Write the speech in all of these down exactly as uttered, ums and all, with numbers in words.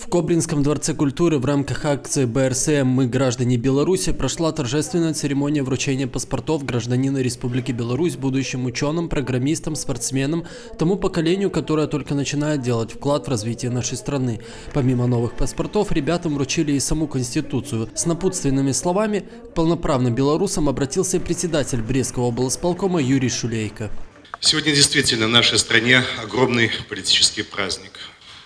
В Кобринском дворце культуры в рамках акции бэ эр эс эм «Мы граждане Беларуси» прошла торжественная церемония вручения паспортов гражданина Республики Беларусь будущим ученым, программистам, спортсменам, тому поколению, которое только начинает делать вклад в развитие нашей страны. Помимо новых паспортов, ребятам вручили и саму Конституцию. С напутственными словами к полноправным белорусам обратился и председатель Брестского облсполкома Юрий Шулейко. Сегодня действительно в нашей стране огромный политический праздник.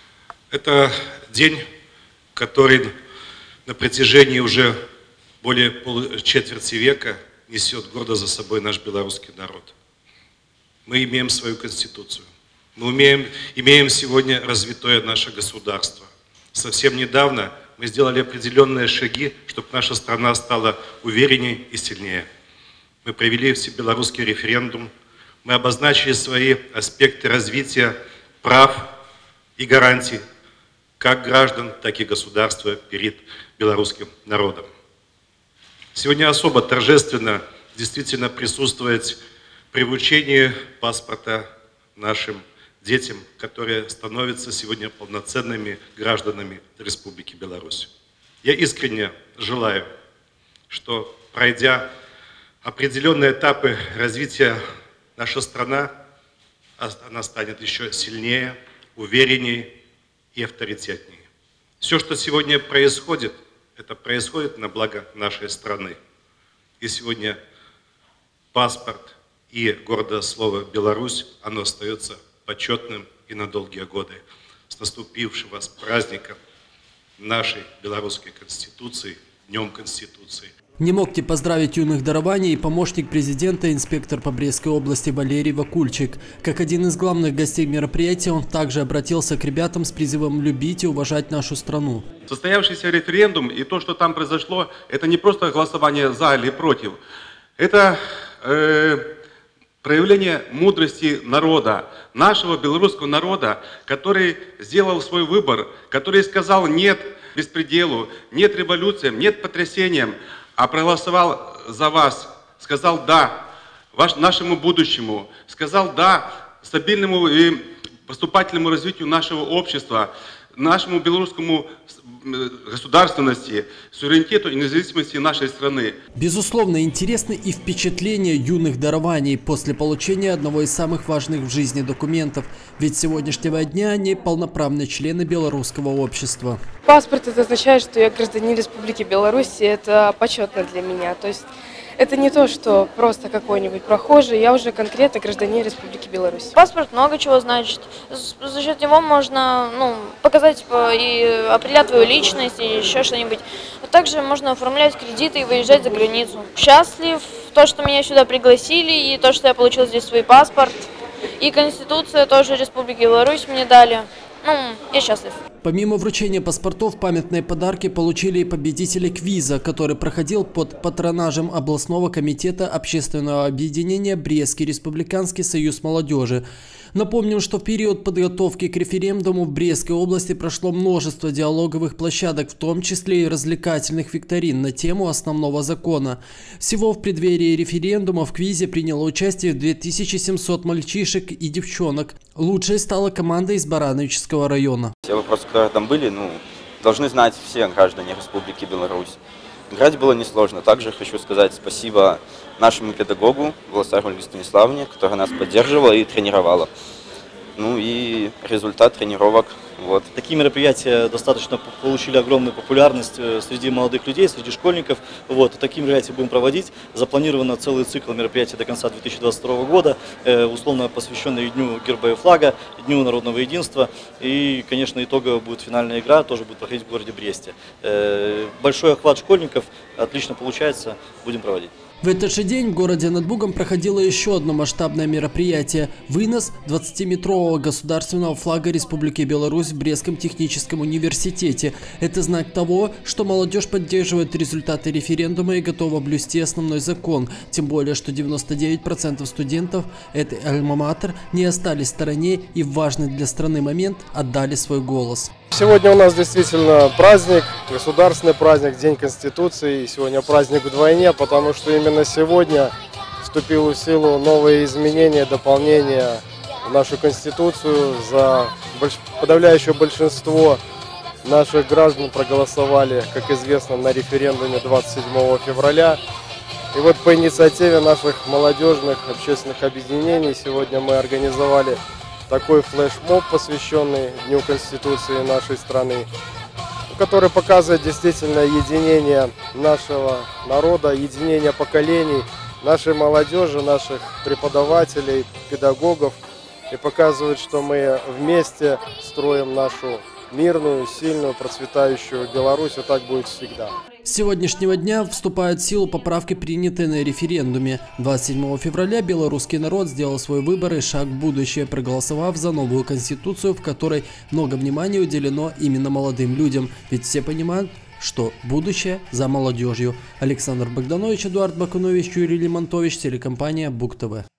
Это день, который на протяжении уже более четверти века несет гордо за собой наш белорусский народ. Мы имеем свою конституцию. Мы умеем, имеем сегодня развитое наше государство. Совсем недавно мы сделали определенные шаги, чтобы наша страна стала увереннее и сильнее. Мы провели всебелорусский референдум. Мы обозначили свои аспекты развития прав и гарантий как граждан, так и государства перед белорусским народом. Сегодня особо торжественно действительно присутствовать при вручении паспорта нашим детям, которые становятся сегодня полноценными гражданами Республики Беларусь. Я искренне желаю, что, пройдя определенные этапы развития, наша страна, она станет еще сильнее, увереннее и авторитетнее. Все, что сегодня происходит, это происходит на благо нашей страны. И сегодня паспорт и гордое слово «Беларусь», оно остается почетным и на долгие годы. С наступившим вас праздником нашей белорусской Конституции, Днем Конституции. Не мог не поздравить юных дарований и помощник президента, инспектор по Брестской области Валерий Вакульчик. Как один из главных гостей мероприятия, он также обратился к ребятам с призывом любить и уважать нашу страну. Состоявшийся референдум и то, что там произошло, это не просто голосование за или против. Это э, проявление мудрости народа, нашего белорусского народа, который сделал свой выбор, который сказал «нет» беспределу, «нет» революциям, «нет» потрясениям, а проголосовал за вас, сказал «да» ваш, нашему будущему, сказал «да» стабильному и поступательному развитию нашего общества, нашему белорусскому государственности, суверенитету и независимости нашей страны. Безусловно, интересны и впечатления юных дарований после получения одного из самых важных в жизни документов. Ведь с сегодняшнего дня они полноправные члены белорусского общества. Паспорт — это означает, что я гражданин Республики Беларусь, и это почетно для меня. То есть это не то, что просто какой-нибудь прохожий, я уже конкретно гражданин Республики Беларусь. Паспорт много чего значит. За счет него можно ну, показать и определять твою личность, и еще что-нибудь. А также можно оформлять кредиты и выезжать за границу. Счастлив, то, что меня сюда пригласили, и то, что я получил здесь свой паспорт. И Конституция тоже Республики Беларусь мне дали. Ну, я счастлив. Помимо вручения паспортов, памятные подарки получили и победители квиза, который проходил под патронажем областного комитета общественного объединения «Брестский республиканский союз молодежи». Напомним, что в период подготовки к референдуму в Брестской области прошло множество диалоговых площадок, в том числе и развлекательных викторин на тему основного закона. Всего в преддверии референдума в квизе приняло участие две тысячи семьсот мальчишек и девчонок. Лучшей стала команда из Барановичского района. Все вопросы, которые там были, ну, должны знать все граждане Республики Беларусь. Играть было несложно. Также хочу сказать спасибо нашему педагогу Власару Ольге Станиславовне, которая нас поддерживала и тренировала. Ну и результат тренировок. Вот. Такие мероприятия достаточно получили огромную популярность среди молодых людей, среди школьников. Вот. Такие мероприятия будем проводить. Запланировано целый цикл мероприятий до конца две тысячи двадцать второго года, э, условно посвященный Дню Герба и Флага, Дню народного единства. И, конечно, итоговая будет финальная игра, тоже будет проходить в городе Бресте. Э, большой охват школьников, отлично получается, будем проводить. В этот же день в городе над Бугом проходило еще одно масштабное мероприятие – вынос двадцатиметрового государственного флага Республики Беларусь в Брестском техническом университете. Это знак того, что молодежь поддерживает результаты референдума и готова блюсти основной закон. Тем более, что девяносто девять процентов студентов этой альма-матер не остались в стороне и в важный для страны момент отдали свой голос. Сегодня у нас действительно праздник, государственный праздник, День Конституции. И сегодня праздник вдвойне, потому что именно сегодня вступило в силу новые изменения, дополнения в нашу Конституцию. За подавляющее большинство наших граждан проголосовали, как известно, на референдуме двадцать седьмого февраля. И вот по инициативе наших молодежных общественных объединений сегодня мы организовали такой флешмоб, посвященный Дню Конституции нашей страны, который показывает действительно единение нашего народа, единение поколений, нашей молодежи, наших преподавателей, педагогов, и показывает, что мы вместе строим нашу мирную, сильную, процветающую Беларусь, и так будет всегда. С сегодняшнего дня вступают в силу поправки, принятые на референдуме. двадцать седьмого февраля белорусский народ сделал свой выбор и шаг в будущее, проголосовав за новую конституцию, в которой много внимания уделено именно молодым людям. Ведь все понимают, что будущее за молодежью. Александр Богданович, Эдуард Бакунович, Юрий Лимонтович, телекомпания Бук ТВ.